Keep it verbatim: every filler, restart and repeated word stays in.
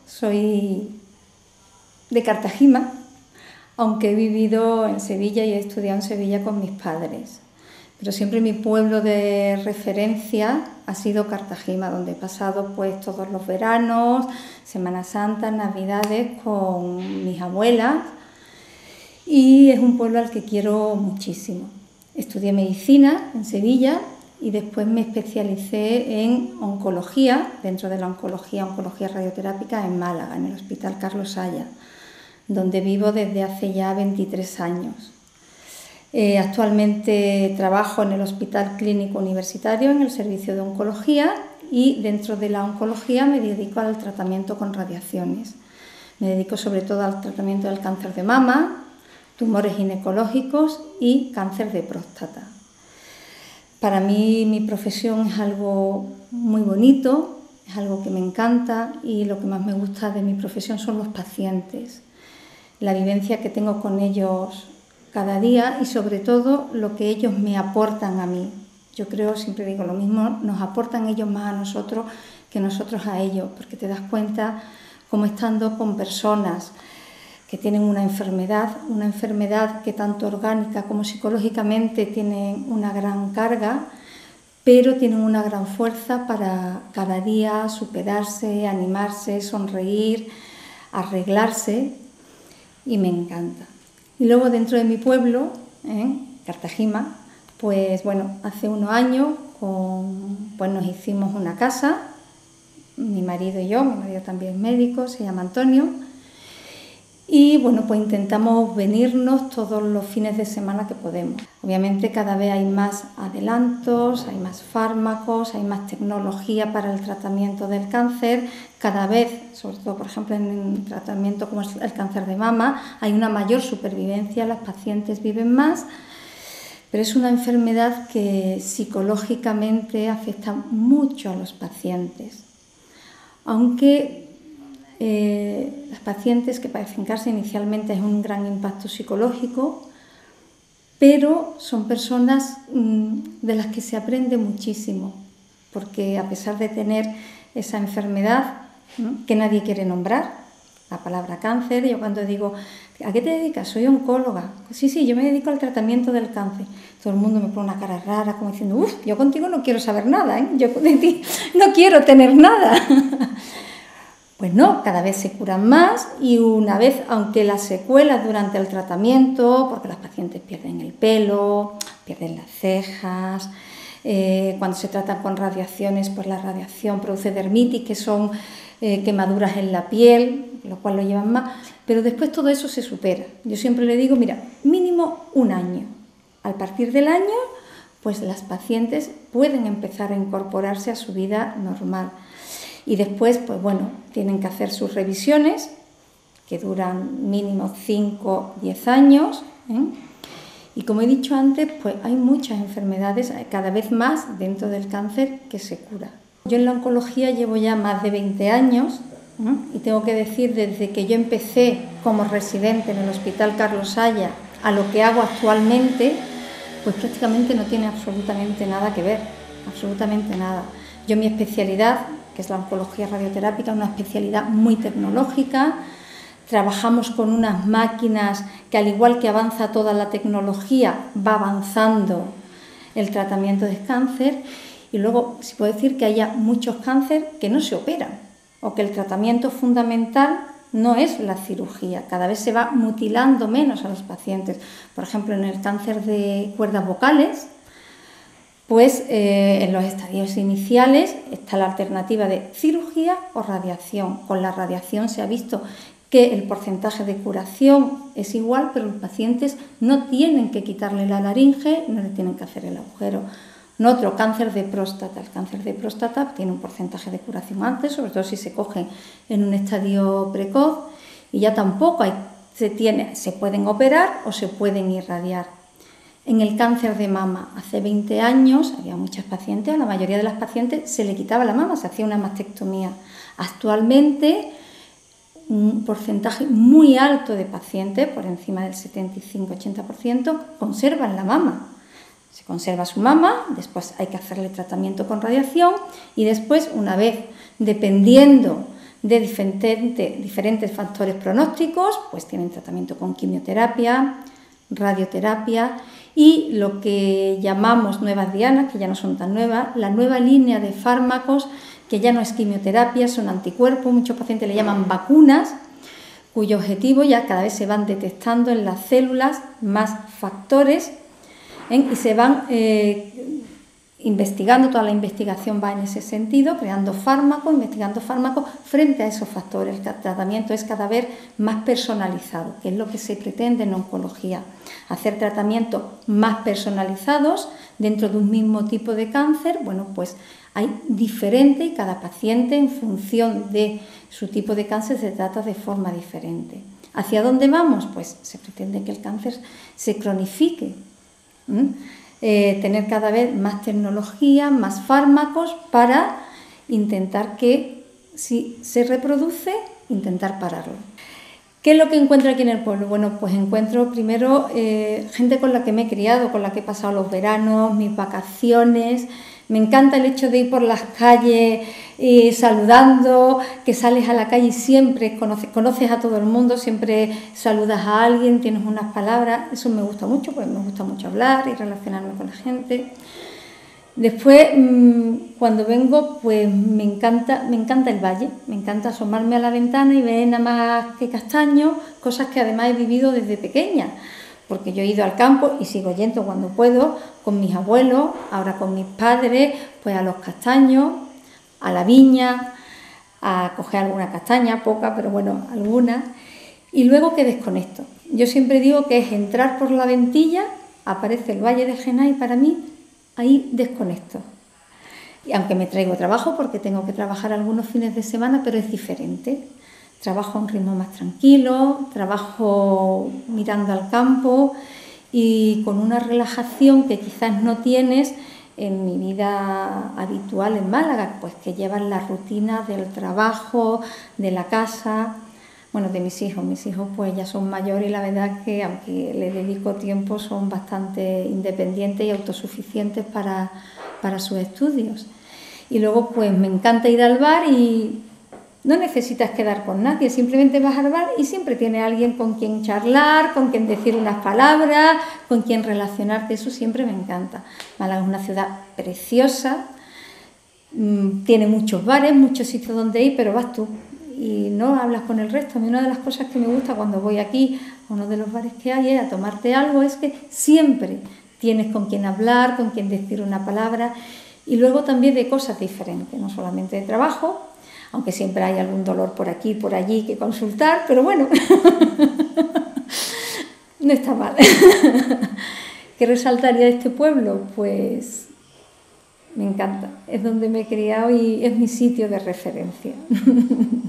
soy de Cartagena, aunque he vivido en Sevilla y he estudiado en Sevilla con mis padres. Pero siempre mi pueblo de referencia ha sido Cartagena, donde he pasado pues todos los veranos, Semana Santa, Navidades con mis abuelas, y es un pueblo al que quiero muchísimo. Estudié medicina en Sevilla y después me especialicé en oncología, dentro de la oncología, oncología radioterápica en Málaga, en el Hospital Carlos Haya, donde vivo desde hace ya veintitrés años. Eh, actualmente trabajo en el Hospital Clínico Universitario en el servicio de oncología y dentro de la oncología me dedico al tratamiento con radiaciones. Me dedico sobre todo al tratamiento del cáncer de mama, tumores ginecológicos y cáncer de próstata. Para mí mi profesión es algo muy bonito, es algo que me encanta y lo que más me gusta de mi profesión son los pacientes, la vivencia que tengo con ellos cada día y sobre todo lo que ellos me aportan a mí. Yo creo, siempre digo lo mismo, nos aportan ellos más a nosotros que nosotros a ellos, porque te das cuenta cómo estando con personas que tienen una enfermedad, una enfermedad que tanto orgánica como psicológicamente tienen una gran carga, pero tienen una gran fuerza para cada día superarse, animarse, sonreír, arreglarse, y me encanta. Y luego dentro de mi pueblo, ¿eh? Cartagena, pues bueno, hace unos años con, pues nos hicimos una casa, mi marido y yo, mi marido también es médico, se llama Antonio, y bueno, pues intentamos venirnos todos los fines de semana que podemos. Obviamente cada vez hay más adelantos, hay más fármacos, hay más tecnología para el tratamiento del cáncer. Cada vez, sobre todo por ejemplo en el tratamiento como es el cáncer de mama, hay una mayor supervivencia, las pacientes viven más, pero es una enfermedad que psicológicamente afecta mucho a los pacientes. Aunque Eh, las pacientes que padecen cáncer inicialmente es un gran impacto psicológico, pero son personas mmm, de las que se aprende muchísimo, porque a pesar de tener esa enfermedad ¿no? que nadie quiere nombrar, la palabra cáncer, yo cuando digo, ¿a qué te dedicas? Soy oncóloga. Sí, sí, yo me dedico al tratamiento del cáncer. Todo el mundo me pone una cara rara, como diciendo, uff, yo contigo no quiero saber nada, ¿eh? Yo de ti no quiero tener nada. Pues no, cada vez se curan más y una vez, aunque las secuelas durante el tratamiento, porque las pacientes pierden el pelo, pierden las cejas, eh, cuando se tratan con radiaciones, pues la radiación produce dermitis, que son eh, quemaduras en la piel, lo cual lo llevan más, pero después todo eso se supera. Yo siempre le digo, mira, mínimo un año. Al partir del año, pues las pacientes pueden empezar a incorporarse a su vida normal. Y después, pues bueno, tienen que hacer sus revisiones, que duran mínimo cinco a diez años. ¿eh? Y como he dicho antes, pues hay muchas enfermedades, cada vez más dentro del cáncer, que se cura. Yo en la oncología llevo ya más de veinte años, ¿eh? y tengo que decir, desde que yo empecé como residente en el Hospital Carlos Haya a lo que hago actualmente, pues prácticamente no tiene absolutamente nada que ver, absolutamente nada. Yo mi especialidad, que es la oncología radioterápica, una especialidad muy tecnológica. Trabajamos con unas máquinas que, al igual que avanza toda la tecnología, va avanzando el tratamiento de cáncer. Y luego, se puede decir que haya muchos cánceres que no se operan, o que el tratamiento fundamental no es la cirugía. Cada vez se va mutilando menos a los pacientes. Por ejemplo, en el cáncer de cuerdas vocales, pues eh, en los estadios iniciales está la alternativa de cirugía o radiación. Con la radiación se ha visto que el porcentaje de curación es igual, pero los pacientes no tienen que quitarle la laringe, no le tienen que hacer el agujero. En otro, cáncer de próstata. El cáncer de próstata tiene un porcentaje de curación antes, sobre todo si se coge en un estadio precoz, y ya tampoco hay, se, tiene, se pueden operar o se pueden irradiar. En el cáncer de mama, hace veinte años había muchas pacientes, a la mayoría de las pacientes se le quitaba la mama, se hacía una mastectomía. Actualmente, un porcentaje muy alto de pacientes, por encima del setenta y cinco a ochenta por ciento, conservan la mama. Se conserva su mama, después hay que hacerle tratamiento con radiación y después, una vez, dependiendo de diferentes, diferentes factores pronósticos, pues tienen tratamiento con quimioterapia, radioterapia y lo que llamamos nuevas dianas, que ya no son tan nuevas, la nueva línea de fármacos, que ya no es quimioterapia, son anticuerpos, muchos pacientes le llaman vacunas, cuyo objetivo ya cada vez se van detectando en las células más factores ¿eh? y se van eh, investigando, toda la investigación va en ese sentido, creando fármacos, investigando fármacos frente a esos factores. El tratamiento es cada vez más personalizado, que es lo que se pretende en oncología, hacer tratamientos más personalizados dentro de un mismo tipo de cáncer. Bueno, pues hay diferente y cada paciente en función de su tipo de cáncer se trata de forma diferente. ¿Hacia dónde vamos? Pues se pretende que el cáncer se cronifique. ¿Mm? Eh, tener cada vez más tecnología, más fármacos para intentar que, si se reproduce, intentar pararlo. ¿Qué es lo que encuentro aquí en el pueblo? Bueno, pues encuentro primero eh, gente con la que me he criado, con la que he pasado los veranos, mis vacaciones. Me encanta el hecho de ir por las calles eh, saludando, que sales a la calle y siempre conoces, conoces a todo el mundo, siempre saludas a alguien, tienes unas palabras. Eso me gusta mucho, pues me gusta mucho hablar y relacionarme con la gente. Después, mmm, cuando vengo, pues me encanta, me encanta el valle, me encanta asomarme a la ventana y ver nada más que castaños, cosas que además he vivido desde pequeña. Porque yo he ido al campo y sigo yendo cuando puedo, con mis abuelos, ahora con mis padres, pues a los castaños, a la viña, a coger alguna castaña, poca, pero bueno, algunas, y luego que desconecto. Yo siempre digo que es entrar por la ventilla, aparece el Valle de Gená y para mí ahí desconecto. Y aunque me traigo trabajo, porque tengo que trabajar algunos fines de semana, pero es diferente. Trabajo a un ritmo más tranquilo, trabajo mirando al campo y con una relajación que quizás no tienes en mi vida habitual en Málaga, pues que llevas la rutina del trabajo, de la casa, bueno, de mis hijos. Mis hijos pues ya son mayores y la verdad que aunque les dedico tiempo son bastante independientes y autosuficientes para, para sus estudios. Y luego pues me encanta ir al bar y no necesitas quedar con nadie, simplemente vas al bar y siempre tienes alguien con quien charlar, con quien decir unas palabras, con quien relacionarte, eso siempre me encanta. Málaga es una ciudad preciosa, tiene muchos bares, muchos sitios donde ir, pero vas tú y no hablas con el resto. A mí una de las cosas que me gusta cuando voy aquí, a uno de los bares que hay, es a tomarte algo, es que siempre tienes con quien hablar, con quien decir una palabra y luego también de cosas diferentes, no solamente de trabajo, aunque siempre hay algún dolor por aquí, por allí que consultar, pero bueno, no está mal. ¿Qué resaltaría de este pueblo? Pues me encanta, es donde me he criado y es mi sitio de referencia.